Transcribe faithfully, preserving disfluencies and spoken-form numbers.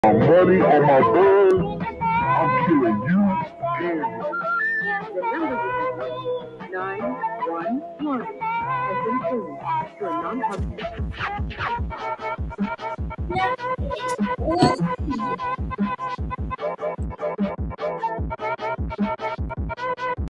my money, on my bird, I'm killing you and The number you have dialed, nine one one, has been changed to a non-public.